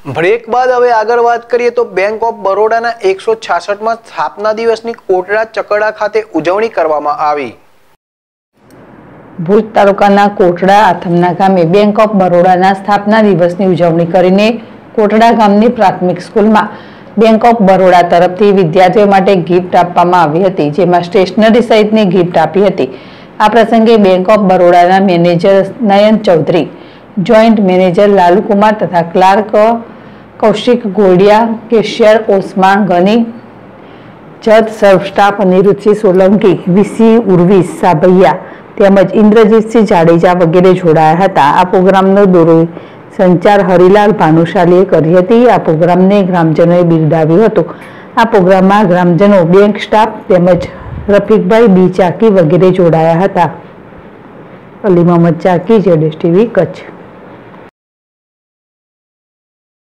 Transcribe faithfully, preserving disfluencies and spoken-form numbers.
Break બાદ હવે આગળ વાત કરીએ તો બેંક ઓફ બરોડાના એકસો છાસઠમાં સ્થાપના દિવસની કોટડા ચકડા ખાતે ઉજવણી કરવામાં આવી। ભુજ તાલુકાના કોટડા આથમના ગામે બેંક ઓફ બરોડાના સ્થાપના દિવસની ઉજવણી કરીને કોટડા ગામની પ્રાથમિક સ્કૂલમાં બેંક ઓફ બરોડા તરફથી વિદ્યાર્થીઓ માટે ગિફ્ટ આપવામાં આવી હતી, જેમાં સ્ટેશનરી સહિતની ગિફ્ટ આપી હતી। આ પ્રસંગે બેંક ઓફ બરોડાના manager Nayan Chaudhary, joint manager Lalukumar તથા ક્લાર્ક કૌશિક ગોડિયા, કેશિયર ઓસ્માન ગની, જજ સર્વ સ્ટાફ અનિરુદ્ધસિંહ સોલંકી, વીસી ઉર્વિસ સાભૈયા તેમજ ઇન્દ્રજીતસિંહ જાડેજા વગેરે જોડાયા હતા। આ પ્રોગ્રામનો દોરો સંચાર હરિલાલ ભાનુશાલીએ કરી હતી। આ પ્રોગ્રામને ગ્રામજનોએ બિરદાવ્યો હતો। આ પ્રોગ્રામમાં ગ્રામજનો, બેંક સ્ટાફ તેમજ રફીકભાઈ બી ચાકી વગેરે જોડાયા હતા। અલી મોહમ્મદ ચાકી, જેડેશ ટીવી, કચ્છ।